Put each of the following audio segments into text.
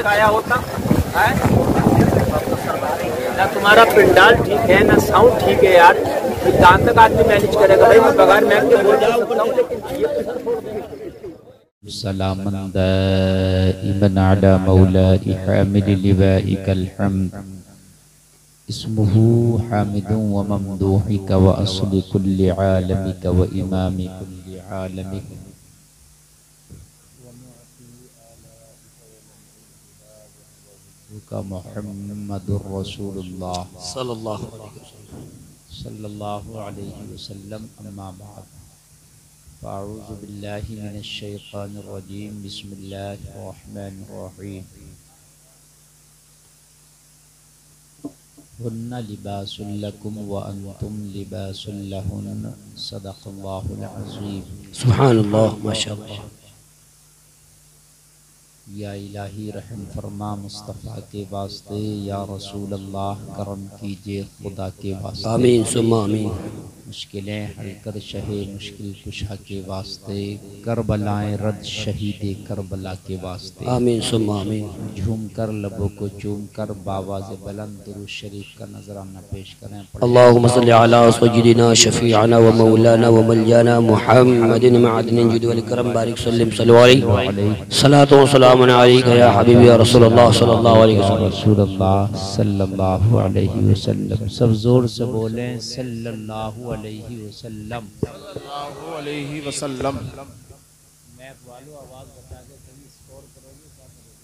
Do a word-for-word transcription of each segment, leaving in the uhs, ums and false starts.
आया होता है ना। तुम्हारा पिंडाल ठीक है ना, साउंड ठीक है यार, कहाँ तक आदमी मैनेज करेगा भाई। मैं बगैर मैक के बोल जाऊँ, लेकिन सलामन दाइमन अला मौलाई हामिल लिवाइकल हम्द इस्मुहु हामिदुन व ममदूहिक व असली कुल्लि आलमिक व इमामी कुल्लि आलमिक का मुहम्मदुर रसूलुल्लाह सल्लल्लाहु अलैहि वसल्लम सल्लल्लाहु अलैहि वसल्लम। अम्मा बाद फ़अऊज़ु बिल्लाहि मिनश शैतानिर रजीम। बिस्मिल्लाहिर रहमानिर रहीम। हुन्ना लिबासुल लकुम व अंतुम लिबासुल लहुन्न। सदक़ल्लाहुल अज़ीम। सुभानअल्लाह माशाअल्लाह। या इलाही रहम फरमा मुस्तफ़ा के वास्ते, या रसूल अल्लाह करम कीजिए खुदा के वास्ते। आमीन सुम्मा आमीन। मुश्किलें हल कर शहे मुश्किल कुशा के वास्ते, करबलाएं रद शहीदे करबला के वास्ते। आमीन सुम्मा आमीन। झूम कर लबों को चूम कर बावाज़े बुलंद दुरूद शरीफ का नजराना पेश करें। अल्लाहुम्मा सल्लि अला सय्यिदिना शफीअना व मौलाना व मौलाना मुहम्मदिन मअदनिन जुद वल करम बारिक सल्लम सल्लल्लाहु अलैहि सलातो व सलाम अलैका या हबीबी या रसूलुल्लाह सल्लल्लाहु अलैहि वसल्लम। रसूलुल्लाह सल्लल्लाहु अलैहि वसल्लम। सब जोर से बोलें सल्लल्लाहु अलैहि वसल्लम। सल्लल्लाहु अलैहि वसल्लम। मैं वालों आवाज बता के कभी स्कोर करोगे क्या करोगे?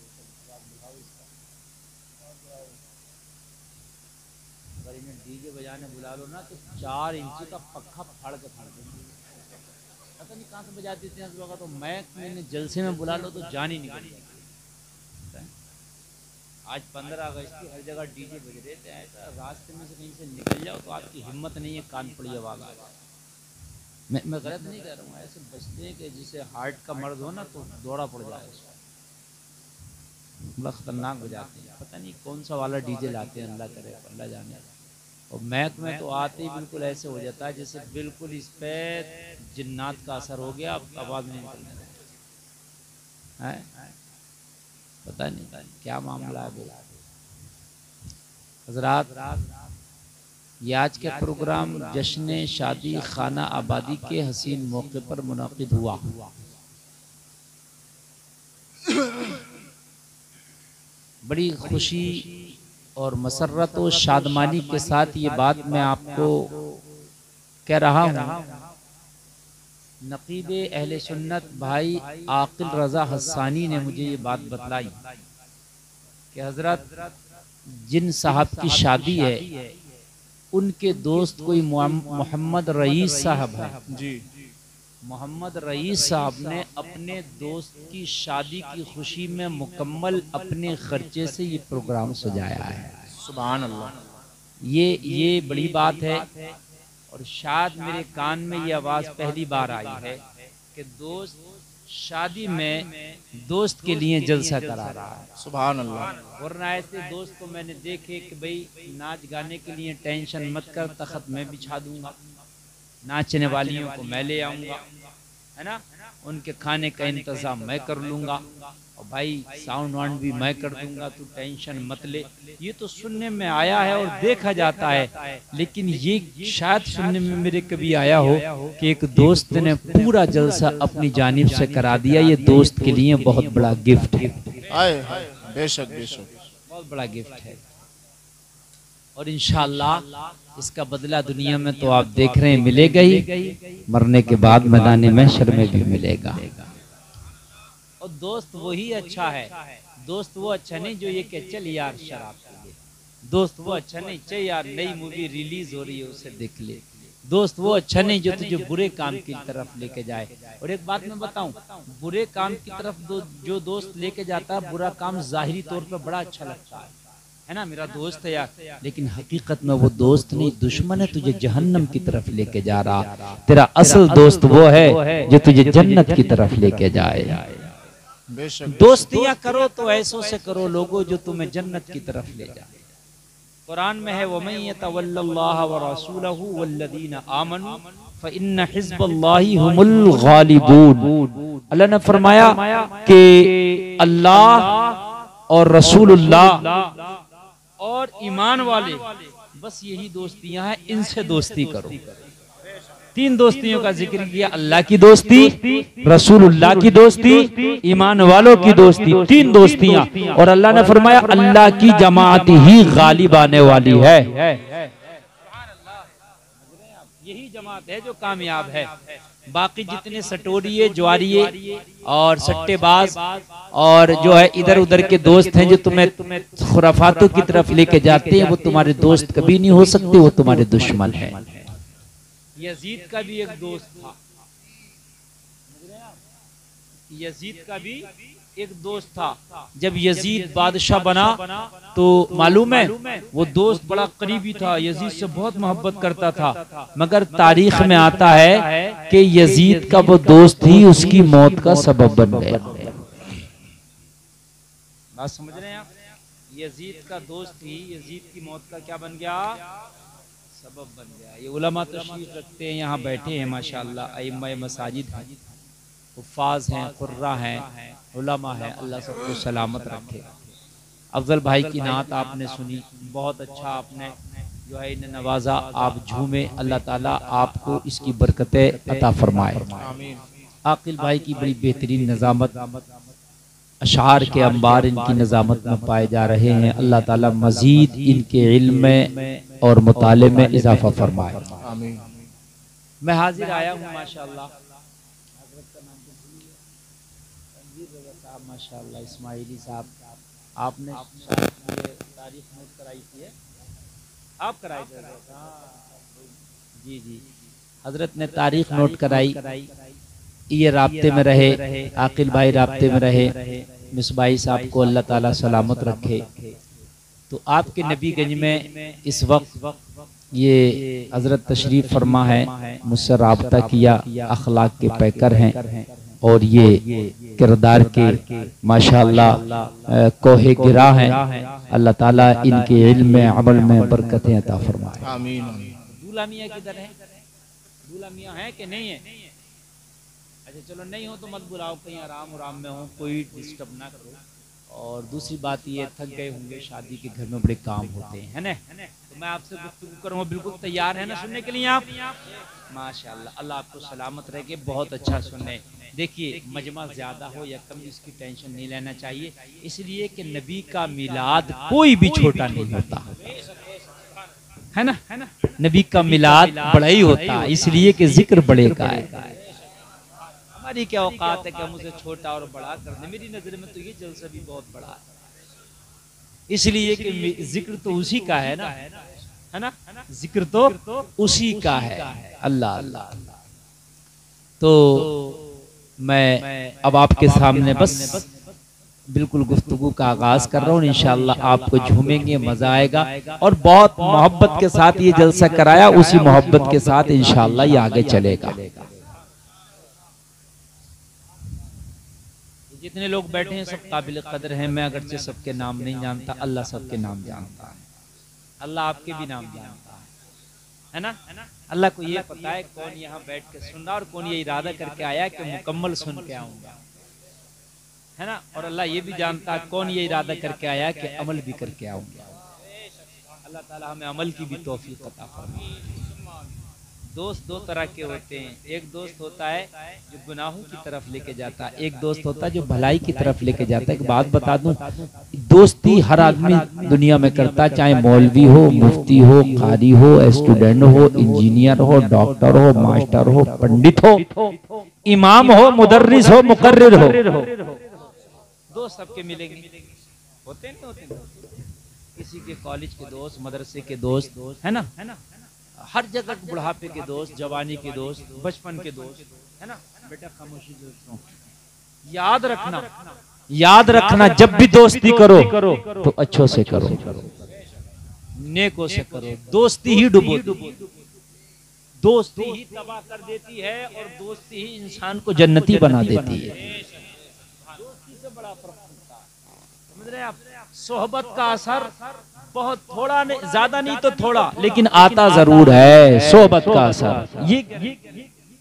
अगर इन्हें डीजे बजाने बुला लो ना तो चार इंची का पक्का फाड़ के फाड़ देंगे। पता नहीं कहाँ से बजा देते हैं लोग। तो मैं मैंने जलसे में बुला लो तो जान ही निकल जाए। आज पंद्रह अगस्त की हर जगह डीजे बज रहे थे, ऐसा रास्ते में से कहीं से निकल जाओ तो आपकी हिम्मत नहीं है कान पड़ी आवाज़ आ जाए। मैं मैं गलत नहीं कह रहा हूँ, ऐसे बचते हैं कि जिसे हार्ट का मर्ज हो ना तो दौड़ा पड़ जाए, बड़ा खतरनाक बजाते हैं। पता नहीं कौन सा वाला डीजे लाते हैं, अल्लाह करे अल्लाह जाने। और मैक में तो आते ही बिल्कुल ऐसे हो जाता है जैसे बिल्कुल इस पर जिन्नात का असर हो गया, आवाज़ नहीं निकलने है। पता नहीं क्या मामला है। हज़रात, ये आज के प्रोग्राम जश्न शादी खाना आबादी के हसीन मौके पर मुनाकिद हुआ। बड़ी खुशी और मसर्रत और शादमानी के साथ ये बात मैं आपको कह रहा हूँ। नकीबे अहले सुन्नत भाई आकिल रज़ा हस्सानी ने मुझे ये बात बतलाई कि हजरत जिन साहब की शादी है उनके दोस्त कोई मोहम्मद रईस साहब है जी। मोहम्मद रईस साहब ने अपने दोस्त की शादी की खुशी में मुकम्मल अपने खर्चे से ये प्रोग्राम सजाया है। सुभान अल्लाह। ये ये बड़ी बात है। और शायद मेरे कान में ये आवाज़ पहली बार आई है कि दोस्त शादी में दोस्त के लिए जलसा करा रहा है। सुभान अल्लाह। वरना ऐसे दोस्त को मैंने देखे कि भाई नाच गाने के लिए टेंशन मत कर, तख्त मैं बिछा दूंगा, नाचने वालियों को मैं ले आऊंगा, है ना, उनके खाने का इंतजाम मैं कर लूंगा, और भाई साउंड वाउंड भी मैं कर दूंगा, तू टेंशन मत ले। ये तो सुनने में आया है और देखा जाता है, लेकिन ये शायद सुनने में मेरे कभी आया हो कि एक दोस्त ने पूरा जलसा अपनी जानिब से करा दिया। ये दोस्त के लिए बहुत बड़ा गिफ्ट है। बेशक बेशक बहुत बड़ा गिफ्ट है। और इंशाअल्लाह इसका बदला दुनिया में तो आप देख रहे हैं मिलेगा ही, मरने के बाद मैदान महशर में भी मिलेगा। और दोस्त वही अच्छा है। दोस्त वो अच्छा नहीं जो ये कि चल यार शराब पी ले। दोस्त वो अच्छा नहीं चल यार नई मूवी रिलीज हो रही है उसे देख ले। दोस्त वो अच्छा नहीं जो तुझे बुरे काम की तरफ लेके जाए। और एक बात मैं बताऊं, बुरे काम की तरफ दो, जो दोस्त लेके जाता है बुरा काम जाहिरी तौर पर बड़ा अच्छा लगता है, है ना, मेरा दोस्त है यार, लेकिन हकीकत में वो दोस्त नहीं, दुश्मन है, तुझे जहन्नम की तरफ लेके जा रहा। तेरा असल दोस्त वो है जो तुझे जन्नत की तरफ लेके जाए। दोस्तियां करो तो ऐसों से करो लोगों जो तुम्हें जन्नत की तरफ ले जाए। कुरान में है वमन यतवल्लल्लाह व रसूलहु वल्लज़ीना आमनू फ़इन्न हिज़्बल्लाहि हुमुल गालिबून। अल्लाह ने फरमाया कि अल्लाह और रसूलुल्लाह और ईमान वाले, बस यही दोस्तियां हैं, इनसे दोस्ती करो। तीन दोस्तियों का जिक्र किया, अल्लाह की दोस्ती, रसूलुल्लाह की दोस्ती, ईमान वालों की दोस्ती, तीन दोस्तियां। और अल्लाह ने फरमाया अल्लाह की जमात ही गालिब आने वाली है। यही जमात है जो कामयाब है। बाकी जितने सटोरिये, ज्वारिये और सट्टेबाज और जो है इधर उधर के दोस्त हैं जो तुम्हें खुराफातों की तरफ लेके जाते हैं, वो तुम्हारे दोस्त कभी नहीं हो सकते, वो तुम्हारे दुश्मन हैं। यजीद का भी एक दोस्त था, यजीद का भी एक दोस्त था। जब यजीद बादशाह बना तो मालूम है वो दोस्त बड़ा करीबी था, यजीद से बहुत मोहब्बत करता था। मगर तारीख में आता है कि यजीद का वो दोस्त ही उसकी मौत का सबब बन गया। बात समझ रहे हैं आप? यजीद का दोस्त ही यजीद की मौत का क्या बन गया? सबब बन गया। ये उलमा तशरीफ रखते हैं, यहाँ बैठे हैं माशाअल्लाह, अइम्मा मसाजिद हैं, हुफ्फाज हैं, कुर्रा हैं, उलमा है, अल्लाह सबको सलामत रखे। अफजल भाई की नात आपने सुनी, बहुत अच्छा आपने जो है इन्हें नवाजा, आप झूमे, अल्लाह ताला आपको इसकी बरकतें अता फरमाए। आकिल भाई की बड़ी बेहतरीन नज़ामत, अशार के अंबार इनकी नज़ामत में पाए जा रहे हैं। अल्लाह ताला मजीद इनके इल्म में और मुताले में इजाफा फरमाए। मैं हाजिर आया हूँ माशाअल्लाह, माशाअल्लाह इस्माइली साहब, आपने तारीख नोट कराई थी, आप कराई थे? जी जी, हजरत ने तारीख नोट कराई, ये राब्ते में रहे, आकिल भाई राब्ते में रहे, मिसबाई साहब को अल्लाह ताला सलामत रखे। तो आपके नबीगंज में इस वक्त ये हजरत तशरीफ फरमा है, मुझसे राब्ता किया, अखलाक के पैकर हैं और ये किरदार के माशाअल्लाह कोहे गिरा हैं। अल्लाह ताला इनके इल्म में, अमल में बरकतें अता फरमाए। आमीन। दूल्हा मियां किधर है? दूल्हा मियां है कि नहीं है? अच्छा चलो, नहीं हो तो मत बुलाओ, कहीं आराम आराम में हो, कोई डिस्टर्ब ना करो। और दूसरी बात ये, थक गए होंगे, शादी के घर में बड़े काम होते हैं, है ना? तो मैं आपसे गुफ्तगू करूँगा, बिल्कुल तैयार है ना सुनने के लिए आप? माशाअल्लाह, अल्लाह आपको सलामत रखे, बहुत अच्छा सुने। देखिए, मजमा ज्यादा हो या कम इसकी टेंशन नहीं लेना चाहिए, इसलिए कि नबी का मिलाद कोई भी छोटा नहीं होता, है ना? नबी का मिलाद बड़ा ही होता है, इसलिए कि जिक्र बड़े का है। हमारी क्या औकात है कि हम उसे छोटा और बड़ा कर दे? मेरी नजर में तो ये जलसा भी बहुत बड़ा है, इसलिए कि जिक्र तो उसी का है ना, है ना? जिक्र तो उसी का है, अल्लाह अल्लाह। तो मैं अब आपके सामने बस बिल्कुल गुफ्तगू का आगाज कर रहा हूँ। इंशाअल्लाह आपको झूमेंगे, मजा आएगा, और बहुत मोहब्बत के साथ ये जलसा कराया, उसी मोहब्बत के साथ इंशाअल्लाह ये आगे चलेगा। जितने लोग बैठे हैं सब काबिल कदर हैं, मैं अगरचे सबके नाम नहीं जानता, अल्लाह सबके नाम जानता है, अल्लाह आपके भी नाम जानता है, है ना? अल्लाह को ये पता है कौन यहाँ बैठ के सुन रहा और कौन ये इरादा करके आया कि मुकम्मल सुन के आऊंगा, है ना? और अल्लाह ये भी जानता है कौन ये इरादा करके आया कि अमल भी करके आऊंगा। अल्लाह ताला हमें अमल की भी तौफीक अता फरमाए। दोस्त दो तरह के होते हैं, एक दोस्त होता है जो गुनाहों की तरफ लेके जाता है, एक दोस्त होता है जो भलाई की तरफ लेके जाता है। एक बात बता दूं, दोस्ती हर आदमी दुनिया में करता है, चाहे मौलवी हो, मुफ्ती हो, कारी हो, स्टूडेंट हो, इंजीनियर हो, डॉक्टर हो, मास्टर हो, पंडित हो, इमाम हो, मुदर्रिस हो, मुकर्रिर हो, दोस्त सबके मिलेंगे, होते नहीं होते? किसी के कॉलेज के दोस्त, मदरसे के दोस्त, है ना? है ना? हर जगह बुढ़ापे के दोस्त, जवानी के दोस्त, बचपन के दोस्त, है ना? बेटा खामोशी दोस्तों, याद रखना, याद रखना, जब भी दोस्ती करो तो अच्छों से करो, नेकों से करो। दोस्ती ही डुबो, दोस्ती ही तबाह कर देती है और दोस्ती ही इंसान को जन्नती बना देती है। दोस्ती से बड़ा फर्क पड़ता है, समझ रहे हैं आप? सोहबत का असर बहुत थोड़ा, नहीं ज्यादा नहीं तो थोड़ा, लेकिन आता जरूर है सोहबत का असर। ये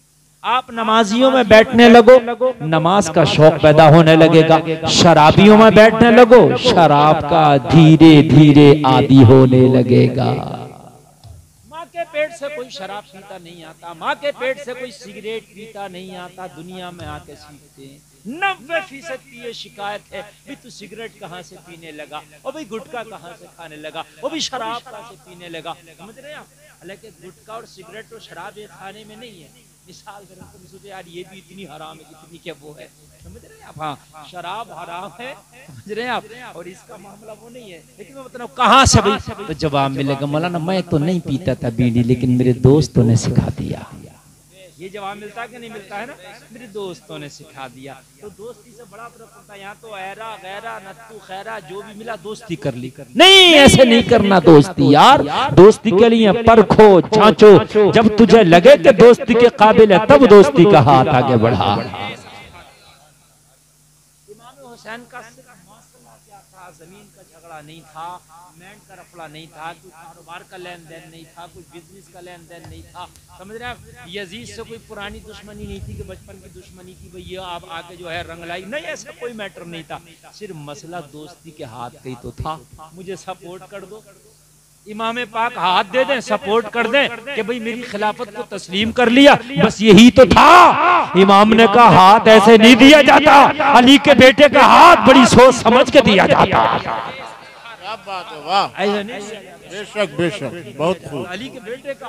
आप नमाजियों में बैठने लगो, नमाज का शौक पैदा होने लगेगा। शराबियों में बैठने लगो, शराब का धीरे धीरे आदी होने लगेगा। माँ के पेट से कोई शराब पीता नहीं आता, माँ के पेट से कोई सिगरेट पीता नहीं आता, दुनिया में आके सीखते हैं। नब्बे फीसद की ये शिकायत है भी तू सिगरेट कहाँ से पीने लगा, और भाई गुटखा कहाँ से खाने लगा, और भी शराब कहाँ से पीने लगा। समझ रहे हैं आप? हालांकि गुटखा और सिगरेट और शराब ये खाने में नहीं है। मिसाल करें तो सोचे यार ये भी इतनी हराम है, कितनी क्या वो है। समझ रहे हैं आप? हाँ, शराब हराम है, समझ रहे हैं आप, और इसका मामला वो नहीं है। लेकिन मैं बता रहा हूँ कहाँ से भाई, तो जवाब मिलेगा मौलाना मैं तो नहीं पीता था बीड़ी, लेकिन मेरे दोस्तों ने सिखा दिया। ये जवाब मिलता है कि नहीं मिलता है ना? मेरे दोस्तों ने सिखा दिया। तो दोस्ती से बड़ा फर्क पड़ता है। यहाँ तो ऐरा गैरा नत्तू खैरा जो भी मिला दोस्ती कर ली। कर नहीं, ऐसे नहीं करना दोस्ती यार। दोस्ती के लिए परखो जांचो, जब तुझे लगे कि दोस्ती के काबिल है तब दोस्ती का हाथ आगे बढ़ा। इमाम हुसैन का मसला क्या था? जमीन का झगड़ा नहीं था, लैंड का रफड़ा नहीं था, कुछ कारोबार का लेन देन नहीं था, कुछ बिजनेस का लेन देन नहीं था। समझ रहे हैं? यजीद से कोई पुरानी दुश्मनी नहीं थी कि बचपन की दुश्मनी थी भाई ये आप आके जो है रंग लाई, नहीं, ऐसा कोई मैटर नहीं था। सिर्फ मसला दोस्ती के हाथ का ही तो था। मुझे सपोर्ट कर दो, इमाम पाक हाथ दे दें, सपोर्ट कर दें कि भाई मेरी खिलाफत को तस्लीम कर लिया, बस यही तो था। इमाम ने कहा हाथ ऐसे नहीं दिया जाता, अली के बेटे का हाथ बड़ी सोच समझ के दिया जाता। क्या बात है, वाह, ऐसा नहीं, बेशक बेशक, बहुत खूब। अली के बेटे का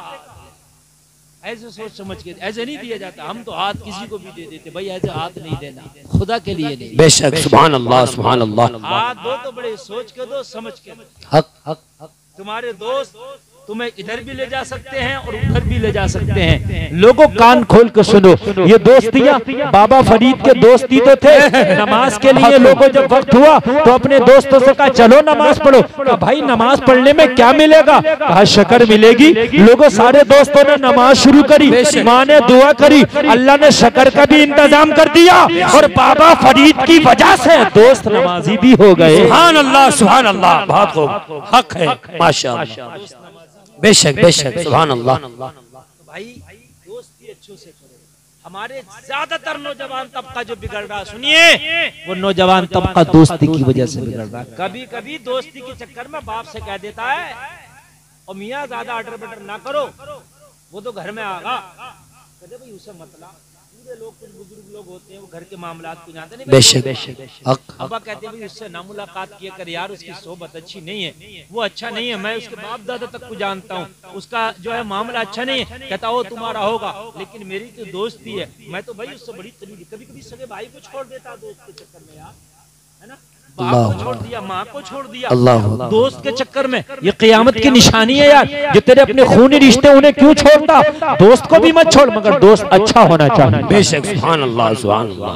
ऐसे सोच समझ के ऐसे नहीं दिया जाता। हम तो हाथ किसी को भी दे देते, भाई ऐसे हाथ नहीं देना, खुदा के लिए नहीं। बेशक, सुभान अल्लाह, सुभान अल्लाह। हाथ दो तो बड़े सोच के दो, समझ के दो। हक हक हक। तुम्हारे दोस्त तुम्हें इधर भी ले जा सकते हैं और उधर भी ले जा सकते हैं। लोगों कान खोल कर सुनो, ये दोस्तियां बाबा फरीद के दोस्ती तो थे। नमाज के लिए लोगों जब वक्त हुआ तो अपने दोस्तों से कहा चलो नमाज पढ़ो। कहा भाई नमाज पढ़ने में क्या मिलेगा? कहा शक्र मिलेगी। लोगों सारे दोस्तों ने नमाज शुरू करी, माँ ने दुआ करी, अल्लाह ने शक्र का भी इंतजाम कर दिया और बाबा फरीद की वजह से दोस्त नमाजी भी हो गए। सुभान अल्लाह, सुभान अल्लाह, बहुत खूब, हक है, माशाअल्लाह। बेशक बेशक, सुभान अल्लाह। भाई दोस्ती अच्छों से करो। हमारे ज्यादातर नौजवान तबका जो बिगड़ रहा, सुनिए, वो नौजवान तबका दोस्ती की वजह से बिगड़ रहा। कभी कभी दोस्ती के चक्कर में बाप से कह देता है और मियाँ ज्यादा अटर बटर ना करो, वो तो घर में आगा, कहते भाई उसे मतलब पूरे लोग, कुछ बुजुर्ग लोग होते हैं वो घर के मामलात को जानते नहीं। बेशक बेशक, अब्बा कहते हैं उससे ना मुलाकात किया कर यार, उसकी सोबत अच्छी नहीं है, वो अच्छा नहीं है, मैं उसके बाप दादा तक को जानता हूँ, उसका जो है मामला अच्छा नहीं है। कहता हो तुम्हारा होगा, लेकिन मेरी तो दोस्ती है, मैं तो भाई उससे बड़ी करीबी। कभी कभी सगे भाई को छोड़ देता दोस्त के चक्कर में यार, है ना, बाप को छोड़ दिया, माँ को छोड़ दिया, दोस्त के चक्कर में। ये क़यामत की निशानी है यार। जो तेरे अपने खूनी रिश्ते उन्हें क्यों छोड़ता? दोस्त को भी मत छोड़, मगर दोस्त अच्छा होना चाहिए। बेशक, सुभान अल्लाह, सुभान अल्लाह।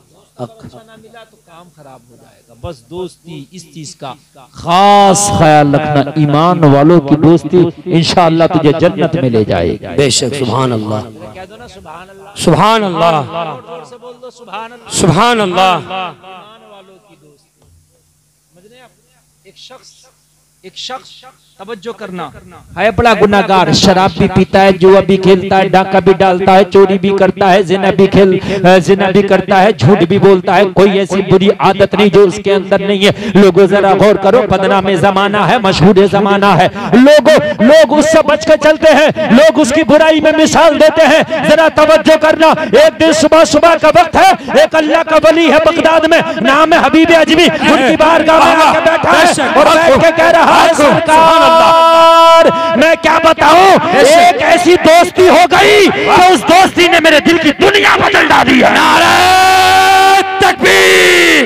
ना मिला तो काम खराब हो जाएगा। बस दोस्ती इस चीज का खास ख्याल रखना, ईमान वालों की दोस्ती इंशाअल्लाह तुझे जन्नत में ले जाएगी। बेशक, सुभान अल्लाह, कह दो ना सुभान अल्लाह, सुभान अल्लाह, जोर से बोल दो सुभान अल्लाह, सुभान अल्लाह। ईमान वालों की दोस्ती। समझ रहे आप? एक शख्स एक शख्स तवज्जो करना है बड़ा गुनाहगार, शराब भी पीता है, जुआ भी खेलता है, डाका भी डालता है, चोरी भी करता है, जिना भी खेल जिना भी करता है, झूठ भी बोलता है, कोई ऐसी बुरी आदत नहीं जो उसके अंदर नहीं है। लोगों जरा गौर करो, बदनाम जमाना है, मशहूर जमाना है, लोगों लोग उससे बच के चलते हैं, लोग उसकी बुराई में मिसाल देते हैं। जरा तवज्जो करना। एक दिन सुबह सुबह का वक्त है, एक अल्लाह का वली है बगदाद में, नाम है हबीब अजमी, उनकी बारगाह में आके बैठा है और बैठ के कह रहा है सरकार मैं क्या बताऊं, एक ऐसी दोस्ती हो गई तो उस दोस्ती ने मेरे दिल की दुनिया बदल डाली है। नारे तकबीर,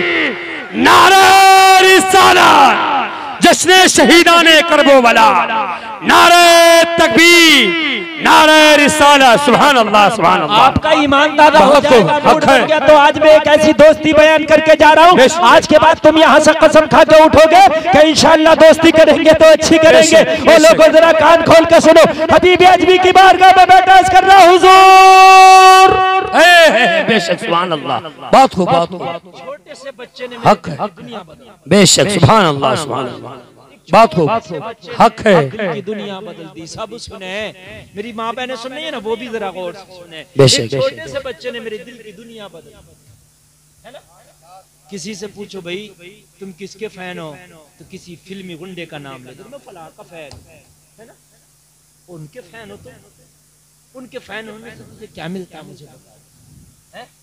नारे रिसालत, जश्न शहीदाने करबो वाला, नारे तकबीर, नारे रिसालत, सुभान अल्लाह, सुभान अल्लाह। आपका ईमान दादा हो जाएगा, मूड बन गया तो आज मैं एक ऐसी दोस्ती बयान करके जा रहा हूँ। आज के बाद तुम यहाँ से कसम खा के उठोगे कि इंशाअल्लाह दोस्ती करेंगे तो अच्छी करेंगे। और लोगों जरा कान खोल के सुनो, हबीब अजमी की बारगाह में बैठा कर रहा हुजूर। बेशक, सुभान अल्लाह, बहुत खूब, बहुत खूब, छोटे से बच्चे ने हक है, बेशक, सुभान अल्लाह, सुभान अल्लाह। बात हो, हक है। की दुनिया बदल दी, सब सुने। मेरी माँ बहने सुन रही है ना, वो भी जरा गौर से सुने। बेशक छोटे से बच्चे ने मेरे दिल की दुनिया बदल दी, है ना। किसी से पूछो भाई तुम किसके फैन हो, तो किसी फिल्मी गुंडे का नाम ले दो, मैं फलां का फैन है ना। उनके फैन हो तो उनके फैन होने से तुझे क्या मिलता है मुझे बता, है?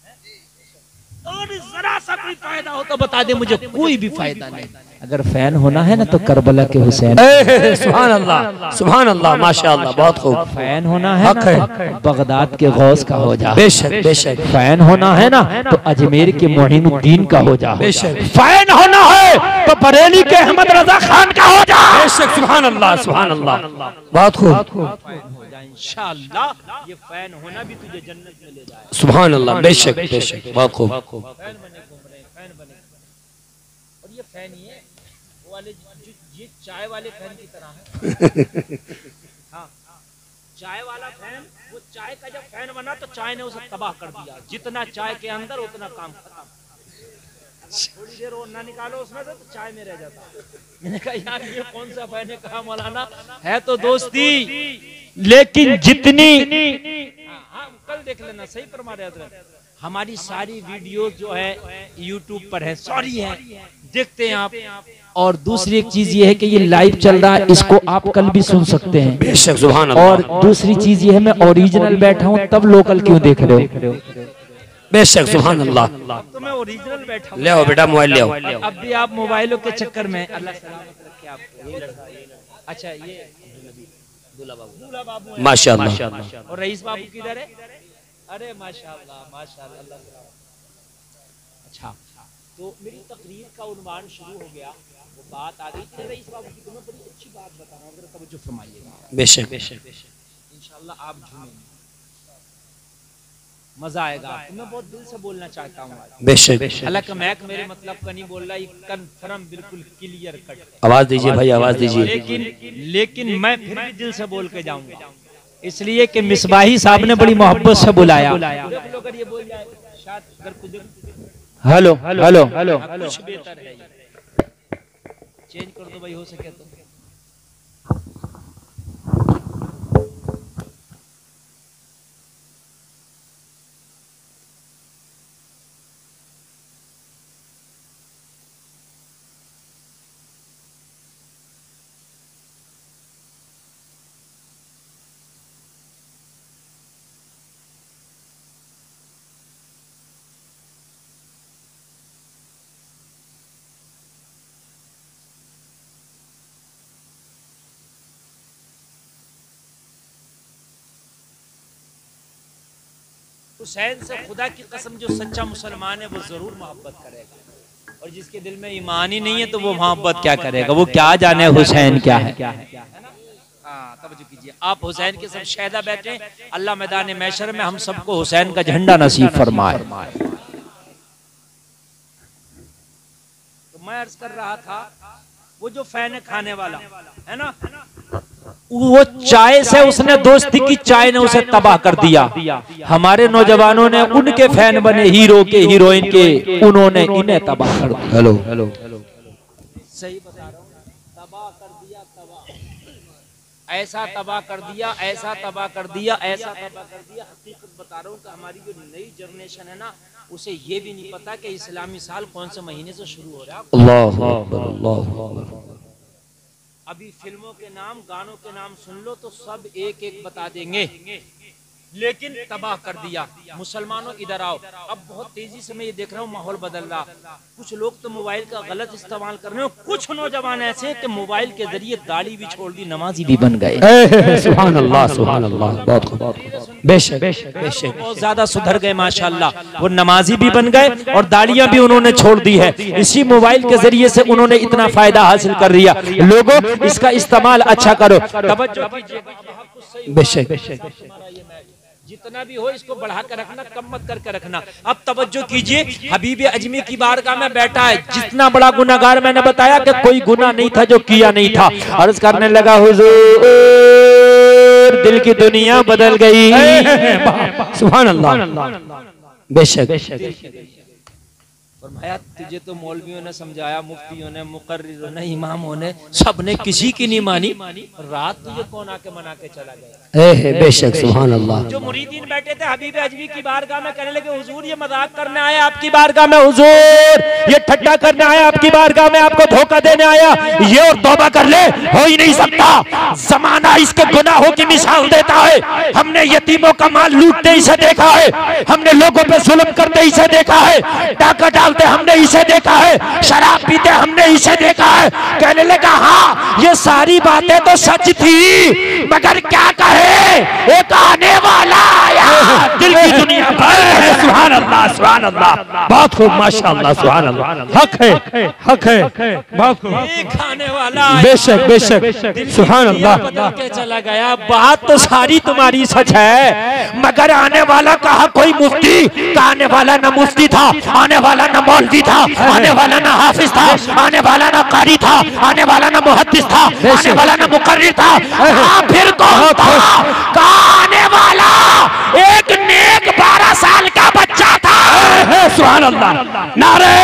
और जरा सा कोई फायदा हो तो बता दे मुझे, कोई भी फायदा नहीं। अगर फैन होना है ना तो करबला के हुसैन, सुभान अल्लाह, सुभान अल्लाह, माशाअल्लाह, बहुत खूब। फैन होना है ना बगदाद के गौस का हो जा, बेशक बेशक। फैन होना है ना तो अजमेर के मोहिनुद्दीन का हो जा, बेशक। फैन होना है तो बरेली के अहमद रजा खान का हो जा, बेशक। सुभान अल्लाह, सुभान अल्लाह, बहुत खूब। इंशाअल्लाह ये फैन होना भी तुझे जन्नत में ले जाएगा। सुभान अल्लाह, बेशक बेशक, बहुत खूब। फैन बने घूम रहे हैं, फैन बने। और ये फैन ही है वो वाले जो ये चाय वाले फैन की तरह है। हाँ, चाय वाला फैन, वो चाय का जब फैन बना तो चाय ने उसे तबाह कर दिया। जितना चाय के अंदर उतना काम खत्म। थोड़ी देर और ना निकालो उसमें से तो चाय में रह जाता। मैंने कहा यार ये कौन सा फैन है, कहा मौलाना है तो दोस्ती, लेकिन जितनी हाँ, हाँ, कल देख लेना, सही फरमा रहे हैं। हमारी सारी वीडियोस जो है यूट्यूब पर है, सॉरी है, देखते हैं आप। और दूसरी एक चीज ये है कि ये लाइव चल रहा है, इसको आप कल भी सुन सकते हैं। बेशक, सुभान अल्लाह। और दूसरी चीज ये है मैं ओरिजिनल बैठा हूँ तब लोकल क्यों देख रहे हो। बेशक, सुभान अल्लाह। तो मैं ओरिजिनल बैठा हूँ। ले आओ बेटा, मोबाइल ले आओ। अब भी आप मोबाइलों के चक्कर में, अल्लाह सलामत रखे आपको। अच्छा ये दूल्हा बाबू, दूल्हा बाबू हैं। माशाअल्लाह। और रईस बाबू किधर है? अरे माशाअल्लाह, माशाअल्लाह, अल्लाह सलामत। अच्छा, तो मेरी तकरीर का उन्वान शुरू हो गया, वो बात आ गई थी रईस बाबू की, तो मैं बड़ी अच्छी बात बता रहा हूँ, अगर तवज्जो फरमाइएगा। बेशक बेशक बेशक। इंशाअल्लाह आप झूमेंगे, मजा आएगा आपको। मैं बहुत दिल से बोलना चाहता हूँ आज। बेशक बेशक। हालांकि मैक मेरे मतलब का नहीं बोल रहा, ये कन्फर्म बिल्कुल क्लियर कट। आवाज दीजिए भाई, आवाज दीजिए। लेकिन लेकिन मैं फिर भी दिल से बोल के जाऊंगा, इसलिए कि मिसबाही साहब ने बड़ी मोहब्बत से बुलाया। अगर ये बोल जाए शायद अगर कुछ हेलो हेलो हेलो, कुछ बेहतर है, चेंज कर दो भाई हो सके तो। हुसैन से खुदा की कसम जो सच्चा मुसलमान है वो जरूर मोहब्बत करेगा, और जिसके दिल में ईमान ही नहीं है तो वो मोहब्बत क्या करेगा, वो क्या जाने हुसैन क्या है। हाँ, तवज्जो कीजिए। आप हुसैन के सब शहदा बैठे, अल्लाह मैदान महशर में हम सबको हुसैन का झंडा नसीब फरमाए। तो मैं अर्ज कर रहा था, वो जो फैन है खाने वाला है ना, वो चाय से उसने दोस्ती की, चाय ने उसे तबाह कर दिया। हमारे नौजवानों ने उनके फैन बने, हीरो के हीरोइन के, उन्होंने इन्हें तबाह कर दिया। हेलो हेलो, सही बता रहा हूँ, तबाह कर दिया, तबाह, ऐसा तबाह कर दिया, ऐसा तबाह कर दिया, ऐसा तबाह कर दिया। हकीकत बता रहा हूँ कि हमारी जो नई जनरेशन है ना, उसे ये भी नहीं पता कि इस्लामी साल कौन से महीने से शुरू हो रहा है। अल्लाह अकबर, अल्लाह अकबर। अभी फिल्मों के नाम, गानों के नाम सुन लो तो सब एक एक बता देंगे, लेकिन तबाह कर दिया। मुसलमानों इधर आओ, अब बहुत तेजी से मैं ये देख रहा हूँ माहौल बदल रहा। कुछ लोग तो मोबाइल का गलत इस्तेमाल कर रहे हो, कुछ नौजवान ऐसे कि मोबाइल के जरिए दाढ़ी भी छोड़ दी, नमाजी भी बन गए। सुभान अल्लाह, सुभान अल्लाह, बहुत खूब। बेशक बेशक, बहुत ज्यादा सुधर गए माशाल्लाह, वो नमाजी भी बन गए और दाढ़ियां भी उन्होंने छोड़ दी है। इसी मोबाइल के जरिए से उन्होंने इतना फायदा हासिल कर लिया। लोगों, इसका इस्तेमाल अच्छा करो। तवज्जो कीजिए, बेशक जितना भी हो इसको बढ़ा कर रखना, कम मत करके रखना। अब तवज्जो कीजिए, हबीब अजमी की बारगाह में बैठा है, जितना बड़ा गुनाहगार मैंने बताया कि कोई गुनाह नहीं था जो किया नहीं था। अर्ज करने लगा, हुजूर दिल की दुनिया बदल गई। सुभान अल्लाह, बेशक फरमाया तुझे तो मौलवियों ने समझाया, मुफ्तियों ने, मुकर्रिरों ने, इमामों ने, सबने किसी की नहीं मानी। रात तुझे कौन आके मना के चला गया? ए बेशक सुभान अल्लाह। जो मुरीदीन बैठे थे हबीब अजमी की बारगाह में, कहने लगे हुजूर ये मजाक करने आया आपकी बारगाह में, हुजूर ये ठट्टा करने आया आपकी बारगाह में, आपको धोखा देने आया, ये और तौबा कर ले, हो ही नहीं सकता। जमाना इसके गुनाहों की मिसाल देता है। हमने यतीमों का माल लूटते इसे देखा है, हमने लोगों पे जुल्म करते इसे देखा है, डाका डालते हमने इसे देखा है, शराब पीते हमने इसे देखा है। कहने लगा हाँ ये सारी बातें तो सच थी, मगर क्या कहे एक आने वाला आया दिल की दुनिया पर। सुभान अल्लाह सुभान अल्लाह, बहुत खूब माशाअल्लाह सुभान अल्लाह। हक है हक है, बहुत खूब। एक आने वाला आया, बेशक बेशक सुभान अल्लाह। बदल के चला गया। बात तो सारी तुम्हारी सच है, मगर आने वाला कहा कोई मुफ्ती का, आने वाला ना मुफ्ती था, आने वाला ना मौलवी था, आने वाला ना हाफिज था, आने वाला ना कारी था, आने वाला ना मुहद्दिस था, आने वाला ना मुकर्रिर था। हाँ फिर कौन था? आने वाला एक नेक बारह साल का बच्चा था। सुभान अल्लाह। नारे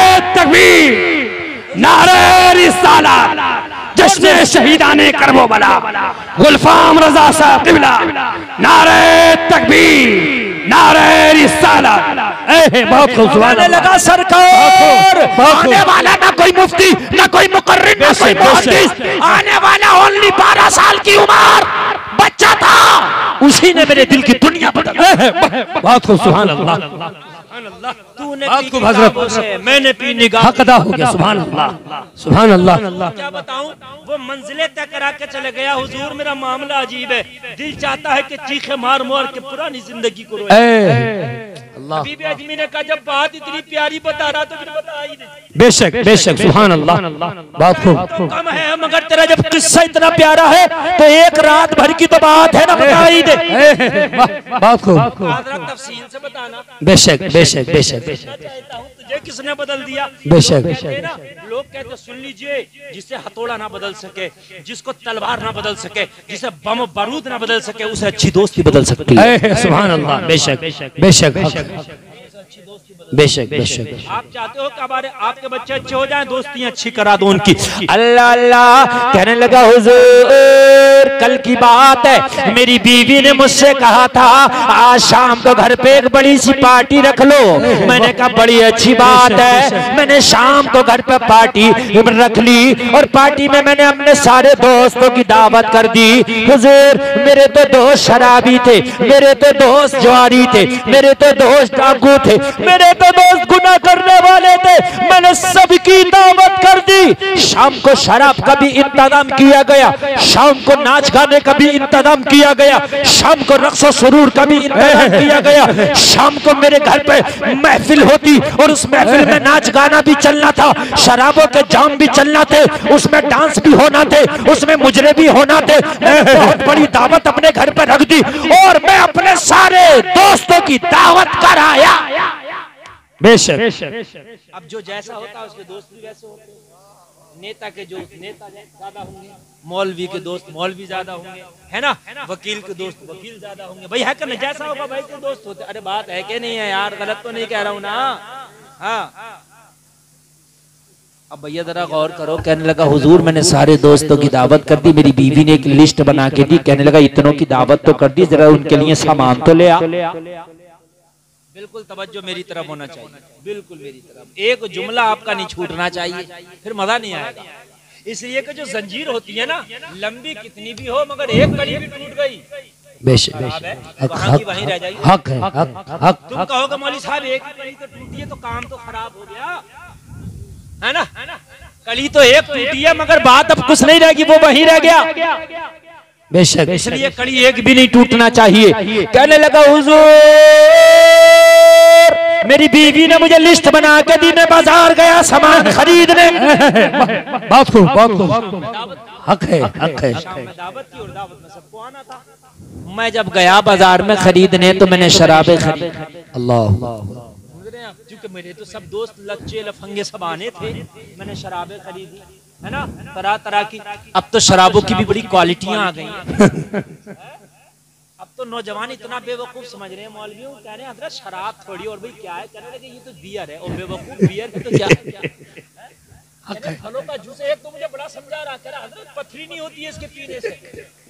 तकबीर, नारे रिसालत, जश्न शहीदाने करबला, गुलफाम रजा साहब क़िबला। नारे तकबीर, नारे रिसालत। बहुत खूब सुभान लगा सरकार। आने वाला ना कोई मुफ्ती, ना कोई मुकर्रिर, ना कोई मुहद्दिस, आने वाला ओनली बारह साल की उम्र बच्चा था, उसी ने मेरे दिल की दुनिया बदल। बहुत खूब सुभान अल्लाह। तूने पी किताबों से, मैंने पी निगाह। हक अदा हो गया सुभान अल्लाह सुभान अल्लाह। क्या बताऊं, वो मंजिलें तय करा के चले गया। हुजूर मेरा मामला अजीब है, दिल चाहता है कि चीखे मार मार के पुरानी जिंदगी को रोए। अल्लाह हबीब अजमी ने कहा जब बात इतनी प्यारी बता रहा तो फिर बता ही नहीं। बेशक बेशक सुभान अल्लाह। बहुत खूब तो कम है, मगर तेरा जब किस्सा इतना प्यारा है तो एक रात भर की तो बात है ना, बता ही दे। बहुत खूब तफसील से बताना। बेशक बेशक बेशक चाहता हूँ तुझे किसने बदल दिया? बेशक ना लोग कहते सुन लीजिए, जिसे हथौड़ा ना बदल सके, जिसको तलवार ना बदल सके, जिसे बम बारूद ना बदल सके, उसे अच्छी दोस्ती बदल सकती है। सुभान अल्लाह। बेशक बेशक बेशक बेशक। आप चाहते हो कि हमारे आपके बच्चे अच्छे हो जाएं, दोस्तियां अच्छी करा दो उनकी। अल्लाह अल्लाह कहने लगा हुजूर कल की बात है, मेरी बीवी ने मुझसे कहा था आज शाम को घर पे एक बड़ी सी पार्टी रख लो। मैंने कहा बड़ी अच्छी बात है। मैंने शाम को घर पे पार्टी रख ली और पार्टी में मैंने अपने सारे दोस्तों की दावत कर दी। हुजूर मेरे तो दोस्त शराबी थे, मेरे तो दोस्त जुआरी थे, मेरे तो दोस्त डाकू थे, मेरे तो दोस्त गुनाह करने वाले थे। मैंने सबकी दावत कर दी। शाम को शराब का भी इंतजाम किया गया, शाम को नाच गाने का भी इंतजाम किया गया, शाम को रक्स और सुरूर का भी इंतजाम किया गया। शाम को मेरे घर पे महफिल होती और उस महफिल में नाच गाना भी चलना था, शराबों के जाम भी चलना थे, उसमें डांस भी होना थे, उसमें मुजरे भी होना थे। मैंने बहुत बड़ी दावत अपने घर पे रख दी और मैं अपने सारे दोस्तों की दावत कराया। बेशक। अब जो जैसा होता है उसके दोस्त भी वैसे होते हैं। नेता के जो नेता ज्यादा होंगे, मौलवी के दोस्त मौलवी ज्यादा होंगे, है ना, वकील के दोस्त वकील ज्यादा होंगे। भाई है कि जैसा होगा भाई के दोस्त होते। अरे बात है कि नहीं है यार, गलत तो नहीं कह रहा हूँ ना। हाँ अब भैया जरा गौर करो। कहने लगा हुजूर मैंने सारे दोस्तों की दावत कर दी, मेरी बीवी ने एक लिस्ट बना के दी। कहने लगा इतनों की दावत तो कर दी, जरा उनके लिए सामान तो ले आ। बिल्कुल तवज्जो मेरी तरफ होना चाहिए, बिल्कुल मेरी तरफ। एक जुमला आपका नहीं छूटना चाहिए, फिर मजा नहीं आएगा। इसलिए कि जो जंजीर होती है ना, लंबी कितनी भी हो मगर एक कड़ी भी टूट गई बेशक वहाँ की वहीं रह जाएगी। हक है हक हक। तुम कहोगे मौलवी साहब एक कड़ी तो टूटी है तो काम तो खराब हो गया, है ना। कड़ी तो एक टूटी है मगर बात अब कुछ नहीं रहेगी, वो वहीं रह गया। बेशक। इसलिए कड़ी एक भी नहीं टूटना चाहिए। कहने लगा हुजूर मेरी बीवी ने मुझे लिस्ट बना के दी, मैं बाजार गया सामान खरीदने। बहुत खूब बहुत खूब। हक है हक है। दावत की और दावत में सबको आना था। मैं जब गया बाजार में खरीदने तो मैंने शराबें खरीदी। अल्लाह। क्योंकि मेरे तो सब दोस्त लच्चे लफंगे सब आने थे, मैंने शराबें खरीदी, है ना, तरह तरह की। अब तो शराबों की भी बड़ी क्वालिटियां आ गई हैं। अब तो नौजवान इतना बेवकूफ समझ रहे हैं मौलवियों, कह रहे हैं हजरत शराब थोड़ी, और भाई क्या है, कहने लगे ये तो बियर है, और बेवकूफ बियर है तो क्या, क्या? फलों का जूस। एक तो मुझे बड़ा समझा रहा, कह रहा हजरत पथरी नहीं होती है इसके पीने से।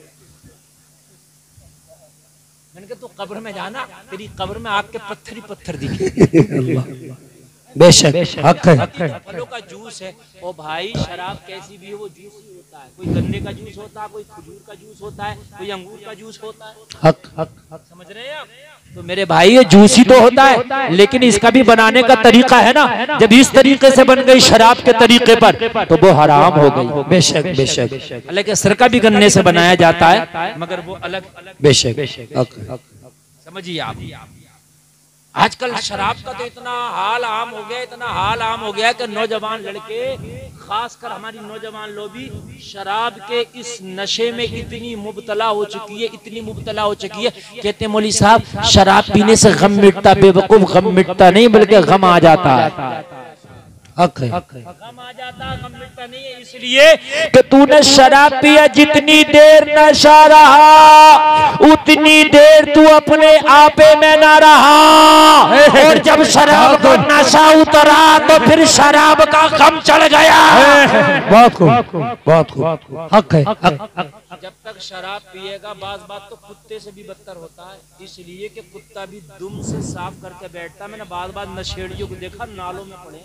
मैंने कहा तू कब्र में जाना, तेरी कब्र में आग के पत्थर ही पत्थर दिखे। बेशक हक है। फलों का जूस है, ओ भाई शराब कैसी भी हो वो जूस ही होता है। कोई गन्ने का जूस होता है, कोई खजूर का जूस होता है, कोई अंगूर का जूस होता है। हक हक हक समझ रहे हैं आप? तो मेरे भाई ये जूस ही तो होता है, लेकिन इसका भी बनाने का तरीका है ना। जब इस तरीके से बन गई शराब के तरीके पर तो वो हराम हो गई। बेशक बेशक हालांकि सिरका भी गन्ने से बनाया जाता है, मगर वो अलग बेशक हक हक। समझिए आप। आजकल शराब का तो इतना हाल आम हो गया, इतना हाल आम हो गया कि नौजवान लड़के, खासकर हमारी नौजवान लोग भी शराब के इस नशे में इतनी मुब्तला हो चुकी है, इतनी मुब्तला हो चुकी है। कहते हैं मौली साहब शराब पीने से गम मिटता, बेवकूफ गम मिटता नहीं बल्कि गम आ जाता है। हक है। गम आ जाता, गम मिटता नहीं है। इसलिए कि तूने शराब पिया, जितनी देर नशा रहा उतनी देर तू अपने आपे में ना रहा, और जब शराब का नशा उतरा तो फिर शराब का गम चढ़ गया। बहुत खूब बहुत खूब। हक है हक। जब तक शराब पिएगा बाज बात तो कुत्ते से भी बदतर होता है, इसलिए कि कुत्ता भी दुम से साफ करके बैठता। मैंने बाज बात नशेड़ियों को देखा नालों में पड़े,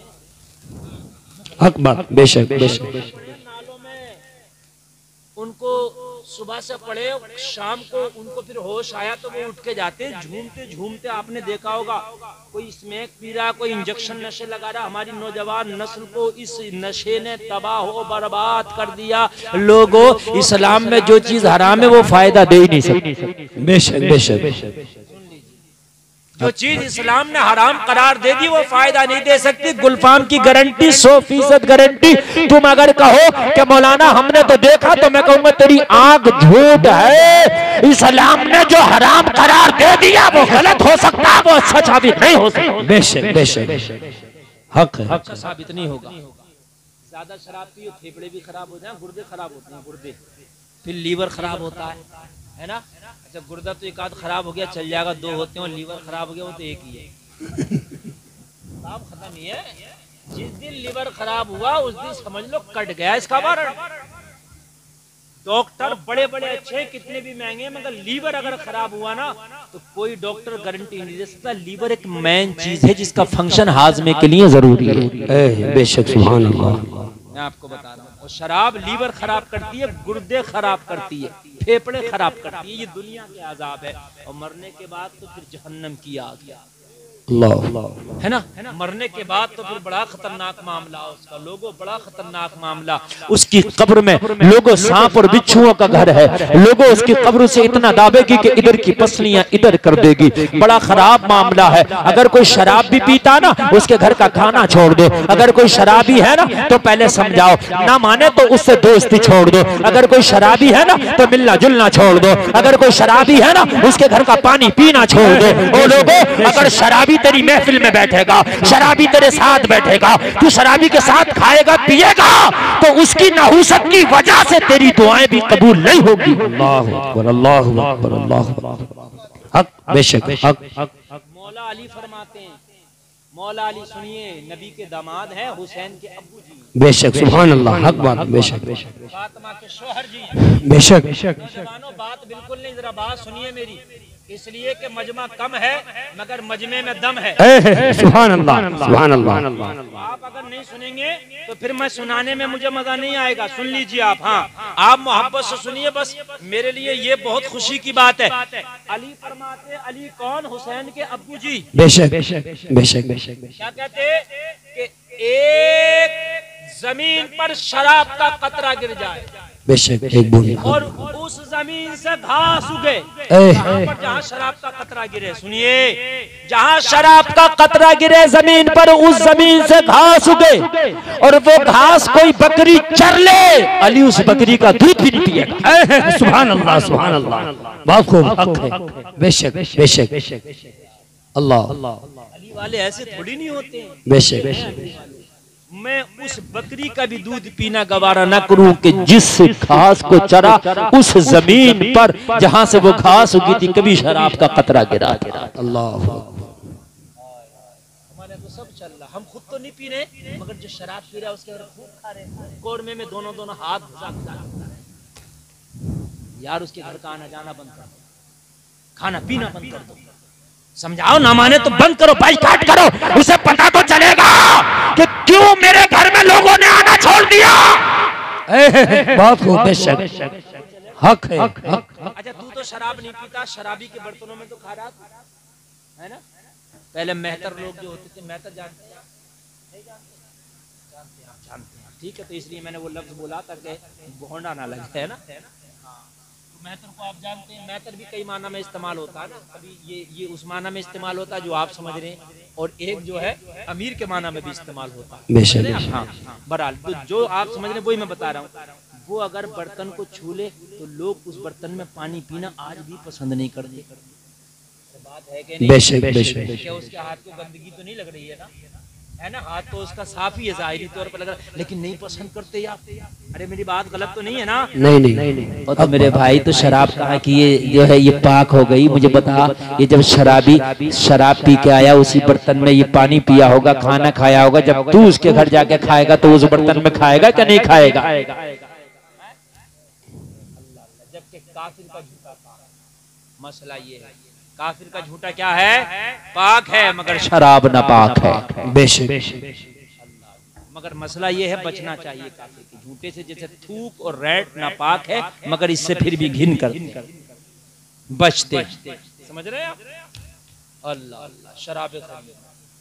हक बात। बेशक बेशक नालों में उनको सुबह से पड़े, शाम को उनको फिर होश आया तो वो उठ के जाते झूमते झूमते। आपने देखा होगा कोई स्मैक पी रहा, कोई इंजेक्शन नशे लगा रहा। हमारी नौजवान नस्ल को इस नशे ने तबाह हो बर्बाद कर दिया। लोगों, इस्लाम में जो चीज हराम है वो फायदा दे ही नहीं सकती। बेशक बेशक। जो चीज इस्लाम ने हराम करार दे दी वो फायदा नहीं दे सकती। गुलफाम की गारंटी, सौ फीसद गारंटी। तुम अगर कहो कि मौलाना हमने तो देखा, तो मैं कहूंगा तेरी आंख झूठ है। इस्लाम ने जो हराम करार दे दिया वो गलत हो सकता है, वो सच साबित नहीं हो सकता। बेशक बेशक हक है। अच्छा साबित नहीं होगा। ज्यादा शराब पियो फेफड़े भी खराब हो जाए, गुर्दे खराब होते हैं, गुर्दे फिर लीवर खराब होता है, है ना। अच्छा गुर्दा तो एक आध खराब हो गया चल जाएगा, दो होते हैं, और लीवर खराब हो गया वो तो एक ही है। काम खत्म ही है। जिस दिन लीवर खराब हुआ उस दिन समझ लो कट गया इसका वारण। डॉक्टर बड़े बड़े अच्छे, कितने भी महंगे, मगर लीवर अगर खराब हुआ ना तो कोई डॉक्टर गारंटी नहीं दे सकता। लीवर एक मेन चीज है जिसका फंक्शन हाजमे के लिए जरूरी है। बेशक सुभान अल्लाह। मैं आपको बता रहा हूँ, और शराब लीवर खराब करती है, गुर्दे खराब करती है, फेफड़े खराब करती है। ये दुनिया के आजाब है, और मरने के बाद तो फिर जहन्नम की आग है। अल्लाह है ना, है ना। मरने के बाद तो फिर बड़ा खतरनाक मामला उसका, लोगों बड़ा खतरनाक मामला। उसकी कब्र में लोगों सांप और बिच्छुओं का घर है। लोगों उसकी कब्र से इतना दावेगी कि इधर की पसलियां इधर कर देगी। बड़ा खराब मामला है। अगर कोई शराब भी पीता ना उसके घर का खाना छोड़ दो। अगर कोई शराबी है ना तो पहले समझाओ, ना माने तो उससे दोस्ती छोड़ दो। अगर कोई शराबी है ना तो मिलना जुलना छोड़ दो। अगर कोई शराबी है ना उसके घर का पानी पीना छोड़ दो। ओ लोगों, अगर शराबी तेरी महफिल में बैठेगा, शराबी तेरे साथ बैठेगा, तू शराबी के साथ खाएगा पिएगा, तो उसकी नहुसत की वजह से तेरी दुआएं भी कबूल नहीं होगी। अल्लाह अकबर अल्लाह अकबर अल्लाह अकबर। हक बेशक हक। मौला अली फरमाते हैं, मौला अली सुनिए, नबी के दामाद है, हुसैन के अब्बू जी। बेशक सुभान अल्लाह। हक बात। बेशक फातिमा के शोहर जी। बेशक नौजवानों बात बिल्कुल नहीं, जरा बात सुनिए मेरी। इसलिए कि मजमा कम है मगर मजमे में दम है। सुभान अल्लाह सुभान अल्लाह। आप अगर नहीं सुनेंगे तो फिर मैं सुनाने में मुझे मजा नहीं आएगा। सुन लीजिए आप, हाँ आप मोहब्बत से सुनिए, बस मेरे लिए ये बहुत खुशी की बात है। अली फरमाते, अली कौन? हुसैन के अब्बू जी। बेशक बेशक बेशक। क्या कहते कि एक जमीन पर शराब का कतरा गिर जाए, बेशक एक बूंद, और उस जमीन से घास उगे पर जहाँ शराब का कतरा गिरे। सुनिए, जहाँ शराब का कतरा गिरे जमीन पर, उस जमीन से घास उगे, और वो घास कोई बकरी चर ले, अली उस बकरी का दूध भी नहीं पिएगा। सुभान अल्लाह सुभान अल्लाह। बहुत खूब। बेशक बेशक अल्लाह। अली वाले ऐसे थोड़ी नहीं होते हैं। बेशक मैं उस बकरी का भी दूध पीना गवारा न करूं कि जिस घास को चरा उस जमीन पर जहां से वो घास उगी थी कभी शराब का कतरा गिरा गिरा। अल्लाह हमारे तो सब चल रहा, हम खुद तो नहीं पी रहे मगर जो शराब पी रहा है उसके अंदर खूब खा रहे हैं, कोरमे में दोनों दोनों हाथ घुसा घुसा यार उसके घर का आना जाना बंद कर दो, खाना पीना बंद कर दो, समझाओ ना माने तो बंद करो, बाइकाट करो, उसे पता तो चलेगा कि क्यों मेरे घर में लोगों ने आना छोड़ दिया। बहुत खूब, बेशक हक है, हक। अच्छा तू तो शराब नहीं पीता, शराबी के बर्तनों में तो खा रहा है ना। पहले मेहतर लोग जो होते थे, मेहतर जानते हैं नहीं जानते, जानते हैं जानते हैं, ठीक है। तो इसलिए मैंने वो लफ्ज बोला था कि भोंडा ना लगे, है ना। मेहतर को आप जानते हैं, मेहतर भी कई माना में इस्तेमाल होता है ना, अभी ये ये उस माना में इस्तेमाल होता है जो आप समझ रहे हैं, और एक जो है अमीर के माना में भी इस्तेमाल होता है। हाँ बहरहाल तो जो आप समझ रहे हैं वही मैं बता रहा हूँ। वो अगर बर्तन को छू ले तो लोग उस बर्तन में पानी पीना आज भी पसंद नहीं करते। बात है कि नहीं? बेशक बेशक। क्या उसके हाथ को गंदगी तो नहीं लग रही है ना, है ना, हाथ तो उसका साफ ही है जाहिरी तौर पर लग रहा है, लेकिन नहीं पसंद करते यार। अरे मेरी बात गलत तो नहीं है ना? नहीं नहीं नहीं। और तो मेरे भाई तो शराब कहा कि ये जो है ये पाक हो गई, मुझे बता ये जब शराबी शराब पी के आया उसी बर्तन में ये पानी पिया होगा, खाना खाया होगा, जब तू उसके घर जाके खाएगा तो उस बर्तन में खाएगा क्या नहीं खाएगा? जबकि काफिर का झूठा पाक, मसला ये है काफिर का झूठा क्या है, पाक है मगर शराब ना पाक है। बेशक। मगर मसला ये है बचना चाहिए काफिर के झूठे से, जैसे थूक और रैट नापाक है मगर इससे फिर भी घिन कर बचते, समझ रहे हैं आप। अल्लाह अल्लाह शराब खरीदी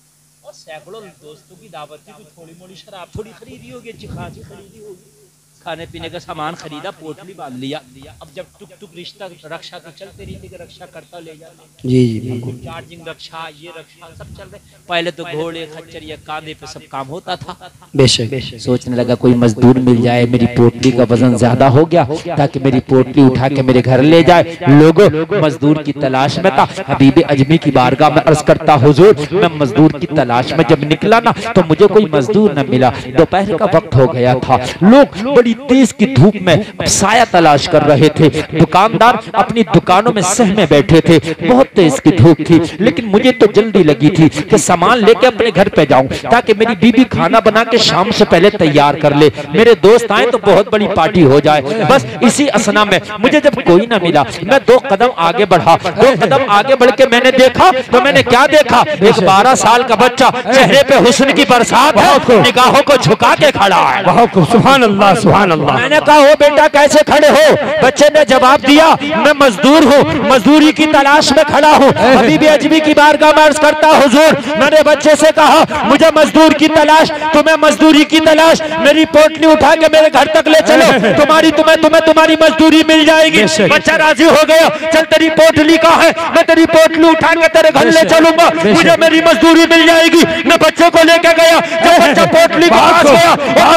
और सैकड़ों दोस्तों की दावत थी, कोई थोड़ी मोड़ी शराब थोड़ी खरीदी होगी, अच्छी खासी खरीदी होगी, खाने पीने का सामान खरीदा, पोटली बांध लिया। अब जब टुक टुक रिश्ता रक्षा तो चलते रही थी कि रक्षा करता ले जाता, जी जी बिल्कुल, चार्जिंग रक्षा ये रक्षा सब चल रहे। पहले तो घोड़े खच्चर या कांधे पे सब काम होता था। बेशक। सोचने लगा कोई मजदूर मिल जाए, मेरी पोटली का वजन ज्यादा हो गया ताकि मेरी पोटली उठा के मेरे घर ले जाए। लोगों मजदूर की तलाश में था, हबीब अजमी की बारगाह में अर्ज करता हुजूर मैं मजदूर की तलाश में जब निकला ना तो मुझे कोई मजदूर न मिला। दोपहर का वक्त हो गया था, लोग बड़ी तेज की धूप में अब साया तलाश कर रहे थे, दुकानदार अपनी दुकानों में सह में बैठे थे, बहुत तेज की धूप थी, लेकिन मुझे तो जल्दी लगी थी कि सामान लेके अपने घर पे जाऊं ताकि मेरी बीबी खाना बना के शाम से पहले तैयार कर ले, मेरे दोस्त आए तो बहुत बड़ी पार्टी हो जाए। बस इसी असना में मुझे जब कोई ना मिला मैं दो कदम आगे बढ़ा, दो कदम आगे बढ़ के मैंने देखा तो मैंने क्या देखा, एक बारह साल का बच्चा चेहरे पे हुस्न की बरसात है, निगाहों को झुका के खड़ा है। सुभान अल्लाह सुभान अल्लाह। मैंने कहा हो बेटा कैसे खड़े हो? बच्चे ने जवाब दिया मैं मजदूर हूँ, मजदूरी की तलाश में खड़ा हूँ। हबीब अजमी की बारगाह में अर्ज करता हुजूर मैंने बच्चे से कहा मुझे मजदूर की तलाश, तुम्हें मजदूरी की तलाश, मेरी पोटली उठा के मेरे घर तक ले चलो, तुम्हारी तुम्हें तुम्हें तुम्हारी मजदूरी मिल जाएगी। बच्चा राजी हो गया, चल तेरी पोटली कहाँ है, मैं तेरी पोटली उठा के तेरे घर ले चलूंगा, मुझे मेरी मजदूरी मिल जाएगी। मैं बच्चे को लेके गया, जब बच्चा पोटली के पास गया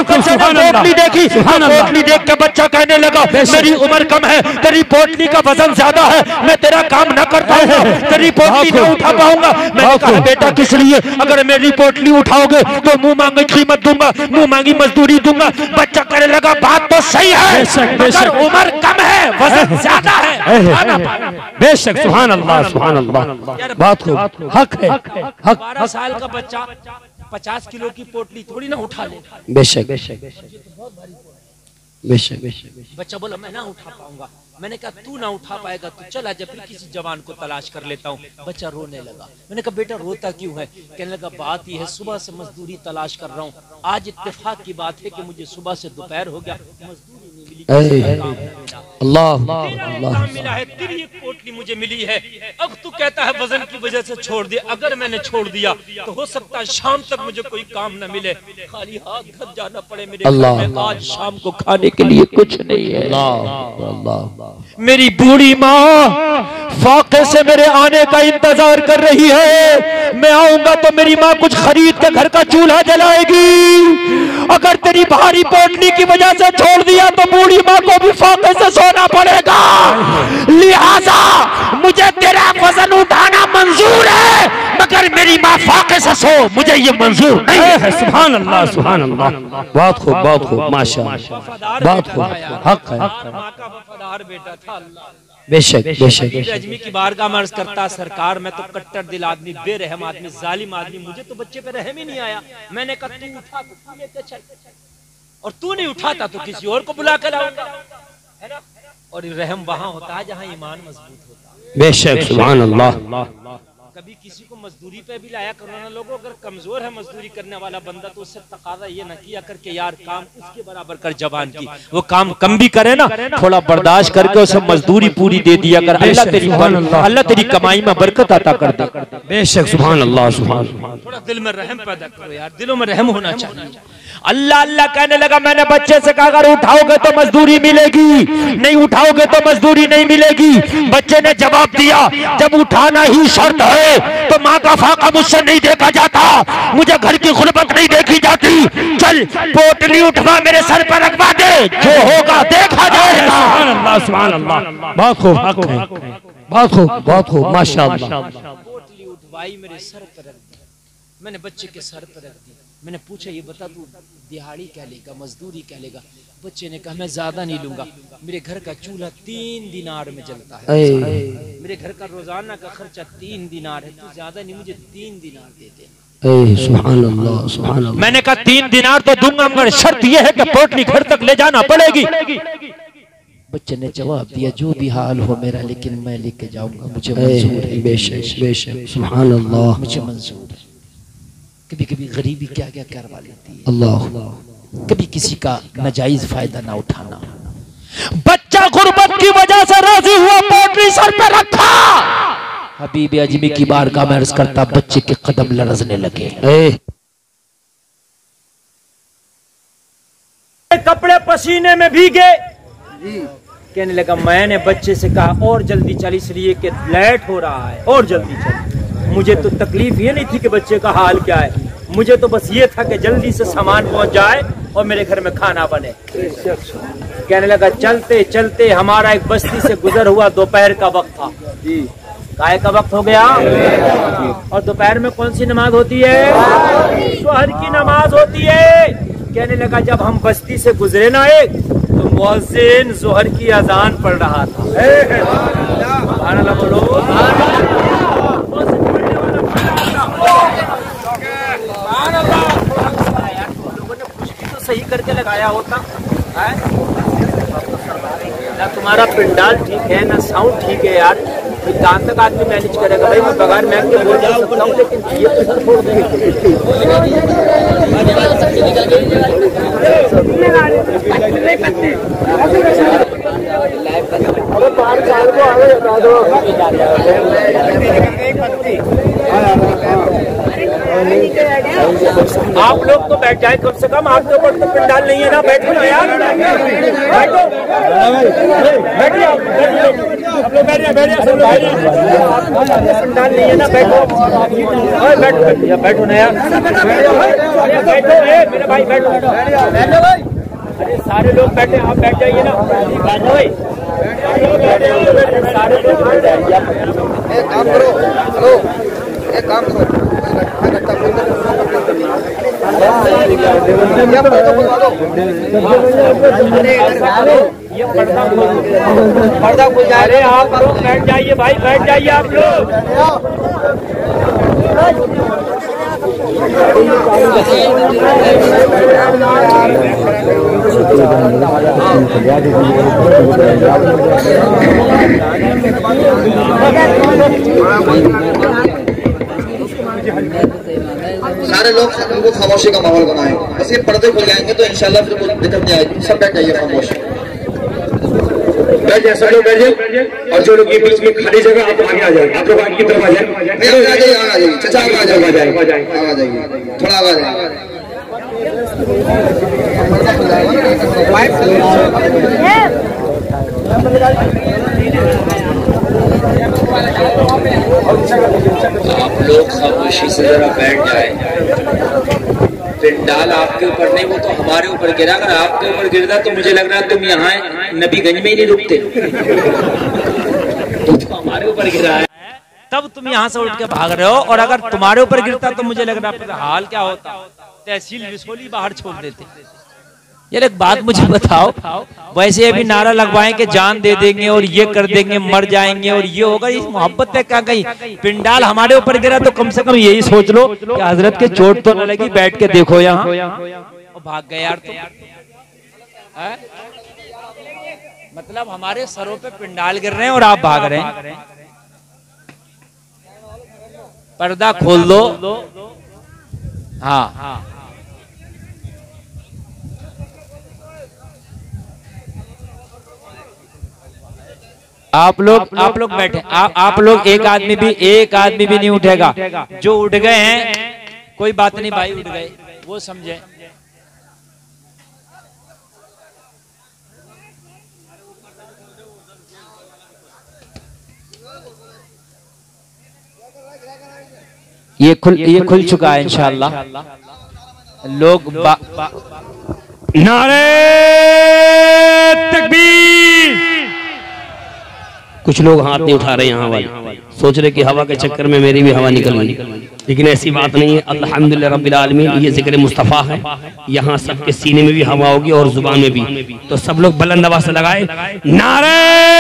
पोटली देखी, पोटली देख के बच्चा कहने लगा मेरी उम्र कम है, तेरी पोटली का वजन ज्यादा है, मैं तेरा काम न कर पाऊंगा, तेरी पोटली न उठा पाऊंगा। मैंने कहा बेटा किस लिए, अगर मेरी पोटली उठाओगे तो मुंह मांगी कीमत दूंगा, मुंह मांगी मजदूरी दूंगा। बच्चा कहने लगा बात तो सही है मगर उम्र कम है वजन ज्यादा है। बेशक सुभान अल्लाह सुभान अल्लाह। बात खूब, हक है, हक। बारह साल का बच्चा पचास किलो की पोटली थोड़ी ना उठा ले। बेशक बेशक बेशक बेशक। बच्चा बोला मैं ना उठा पाऊंगा। मैंने कहा तू ना उठा पाएगा तो चला जब फिर किसी जवान को तलाश कर लेता हूँ। बच्चा रोने लगा। मैंने कहा बेटा रोता क्यों है? कहने लगा बात यह है सुबह से मजदूरी तलाश कर रहा हूँ, आज इत्तेफाक की बात है कि मुझे सुबह से दोपहर हो गया मजदूरी नहीं मिली, अल्लाह काम मिला है, तेरी एक पोटली मुझे मिली है। अब तू कहता है वजन की वजह से छोड़ दे, अगर मैंने छोड़ दिया तो हो सकता है शाम तक मुझे कोई काम न मिले, खाली हाथ घर जाना पड़े मेरे घर में, आज शाम को खाने के लिए कुछ नहीं है। मेरी बूढ़ी माँ फाके से मेरे आने का इंतजार कर रही है, मैं आऊंगा तो मेरी माँ कुछ खरीद के घर का चूल्हा जलाएगी। अगर तेरी भारी पोटली की वजह से छोड़ दिया तो बूढ़ी माँ को भी फाके से सोना पड़ेगा, लिहाजा मुझे तेरा वजन उठाना मंजूर है मगर मेरी तेरी माँ फाके से सो, मुझे ये मंजूर नहीं है। सुभान अल्लाह, सुभान अल्लाह। बहुत खूब, बहुत खूब, माशाअल्लाह, बहुत खूब। हक है, माँ का वफादार बेटा था। अल्लाह बेशक बेशक। अजमी की बारगाह में अर्ज करता, सरकार मैं तो कट्टर दिल आदमी, बेरहम आदमी, जालिम आदमी, मुझे तो बच्चे पे रहम ही नहीं आया। मैंने कहा तू उठा तो तू लेके चल, और तू नहीं उठाता तो किसी और को बुला कर लाऊंगा, है ना। और रहम वहां होता है जहां ईमान मजबूत होता है। बेशक, सुभान अल्लाह। कभी किसी को मजदूरी पे भी लाया करो ना लोगों, अगर कमजोर है मजदूरी करने वाला बंदा तो उससे तकाजा ये ना किया करके यार काम उसके बराबर कर जबान की, वो काम कम भी करे ना, थोड़ा बर्दाश्त करके उसे मजदूरी पूरी दे दिया कर। अल्लाह तेरी अल्लाह तेरी कमाई में बरकत अता कर दे। बेशक, सुभान अल्लाह, सुभान। थोड़ा दिल में रहम पैदा करो यार, दिलों में रहम होना चाहिए। अल्लाह अल्लाह कहने लगा, मैंने बच्चे से कहा अगर उठाओगे तो मजदूरी मिलेगी, नहीं उठाओगे तो मजदूरी नहीं मिलेगी। बच्चे ने जवाब दिया, जब उठाना ही शर्त है तो माँ का फाका मुझसे नहीं देखा जाता, मुझे घर की गुर्बत नहीं देखी जाती। चल पोटली उठवा मेरे सर पर रखवा दे, जो होगा देखा जाएगा। सुभान अल्लाह, सुभान अल्लाह। बहुत खूब, हक है, बहुत खूब, बहुत खूब, माशाअल्लाह। पोटली उठवाई मेरे सर पर रख दी, मैंने बच्चे के सर पर रख दी। मैंने पूछा ये बता तू दिहाड़ी क्या लेगा, मजदूरी क्या लेगा। बच्चे ने कहा मैं ज्यादा नहीं लूंगा, मेरे घर का चूल्हा तीन दिनार में जलता है, मेरे घर का रोजाना का खर्चा तीन दिनार है, तू ज्यादा नहीं मुझे तीन दिनार दे दे। सुभान अल्लाह, सुभान अल्लाह। मैंने कहा तीन दिनार तो दूंगा मगर शर्त यह है कि पोटली घर तक ले जाना पड़ेगी। बच्चे ने जवाब दिया जो भी हाल हो मेरा, लेकिन मैं लेके जाऊंगा, मुझे मंजूर है। बेशक बेशक, सुभान अल्लाह, मुझे मंजूर है। कभी कभी गरीबी क्या क्या करवा लेती है। अल्लाह। कभी किसी का नाजायज फायदा ना उठाना। बच्चा गुर्बत की वजह से राजी हुआ, पोटली सर पे रखा। हबीब अजमी की बारगाह में अर्ज करता, बच्चे के कदम लरजने लगे, कपड़े पसीने में भीगे। कहने लगा, मैंने बच्चे से कहा और जल्दी चल, इसलिए कि लेट हो रहा है, और जल्दी चल। मुझे तो तकलीफ ये नहीं थी कि बच्चे का हाल क्या है, मुझे तो बस ये था कि जल्दी से सामान पहुंच जाए और मेरे घर में खाना बने। कहने लगा, चलते चलते हमारा एक बस्ती से गुजर हुआ, दोपहर का वक्त था। काय का वक्त हो गया, और दोपहर में कौन सी नमाज होती है? जोहर की नमाज होती है। कहने लगा, जब हम बस्ती से गुजरे ना एक, तो मुअज्जिन जोहर की अजान पढ़ रहा था। सुभान अल्लाह बोलो। लोगों ने कुछ भी तो सही करके लगाया होता है ना। तुम्हारा पिंडाल ठीक है ना, साउंड ठीक है यार, कहाँ तक आदमी मैनेज करेगा भाई। मैं बगैर मैं के बोल सकता हूँ, लेकिन ये तो छोड़ आप लोग तो बैठ जाए कम से कम, आपके ऊपर तो पिंडाल नहीं है ना, बैठो ना यार, बैठो बैठिए आप लोग, बैठिए बैठिए सब लोग बैठिए, पिंडाल नहीं है ना, बैठो बैठो बैठो ना यार, बैठो मेरे भाई, बैठो बैठो भाई। अरे सारे लोग बैठे, आप बैठ जाइए ना, बैठो भाई, सारे लोग बैठ जाइए। एक काम करो, हेलो एक काम करो, ये पर्दा खुल जाए। अरे आप लोग बैठ जाइए भाई, बैठ जाइए आप लोग। सारे लोग उनको खामोशी का माहौल बनाए, बस ये पर्दे खुल जाएंगे तो इंशाल्लाह फिर कोई दिक्कत नहीं आएगी। सब बैठ जाइए, खामोश बैठ जाए, सब लोग बैठ जाए, और जो लोग ये बीच में खाली जगह आप आगे आ जाए, आप लोग आगे की तरफ आ जाए, आ जाइए, आ जाइए चाचा, आगे आ जाइए, आ जाइए, थोड़ा आगे आ जाइए। आप लोग खामोशी से जरा बैठ जाए। पिंडाल आपके ऊपर नहीं, वो तो हमारे ऊपर गिरा। अगर आपके ऊपर गिरता तो मुझे लग रहा है तुम यहाँ नबीगंज में ही नहीं रुकते, तो हमारे ऊपर गिरा है। तब तुम यहाँ से उठ के भाग रहे हो, और अगर तुम्हारे ऊपर गिरता तो मुझे लग रहा है हाल क्या होता, तहसील विसोली बाहर छोड़ देते। यार एक बात मुझे बताओ, वैसे अभी नारा लगवाएं कि जान दे देंगे और ये कर देंगे, मर जाएंगे और ये होगा, इस मोहब्बत पे क्या कहीं पिंडाल हमारे ऊपर गिरा तो कम से कम यही सोच लो कि हजरत के चोट तो न लगी, बैठ के देखो यहाँ, और भाग गए यार तो है? मतलब हमारे सरों पे पिंडाल गिर रहे हैं और आप भाग रहे हैं। पर्दा खोल दो। हाँ, आप लोग आप लोग बैठे, आप आप लोग एक आदमी भी एक आदमी भी नहीं उठेगा। जो उठ गए हैं कोई बात नहीं भाई, उठ गए वो समझे। ये खुल ये खुल चुका है इंशाअल्लाह। लोग नारे तकबीर। कुछ लोग हाथ नहीं उठा रहे यहाँ वाले, सोच रहे कि हवा के चक्कर में मेरी भी हवा निकल गई, लेकिन ऐसी बात नहीं है। अल्हम्दुलिल्लाह रब्बिल आलमीन, ये जिक्र मुस्तफ़ा है, यहाँ सबके सीने में भी हवा होगी और जुबान में भी। तो सब लोग बुलंद आवाज़ से लगाए नारे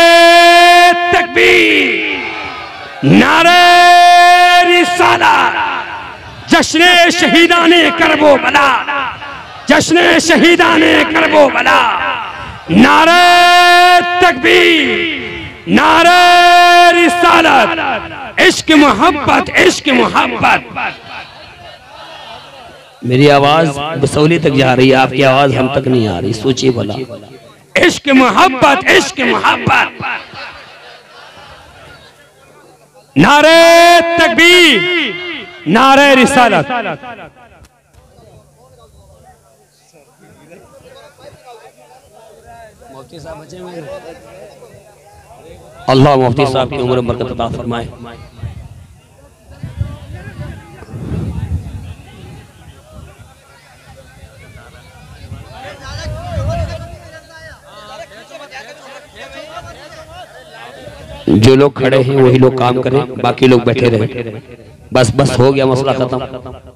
तकबीर, नारे रिसालत, जश्न शहीदाने करबो बला, जश्न शहीदाने करबो बला, नारे तकबीर, नारे रिसालत, इश्क मोहब्बत, इश्क मोहब्बत। मेरी आवाज बसौली तक जा रही है, आपकी आवाज हम तक नहीं आ रही, सोचिए भला। इश्क मोहब्बत, इश्क मोहब्बत, नारे तकबीर, नारे रिसालत। मुफ्ती साहब बचे हुए हैं, अल्लाह मुफ्ती साहब की उम्र बरकत अता फरमाए। जो लोग खड़े हैं वही लोग काम करें, बाकी लोग बैठे रहे। बस बस हो गया मसला खत्म।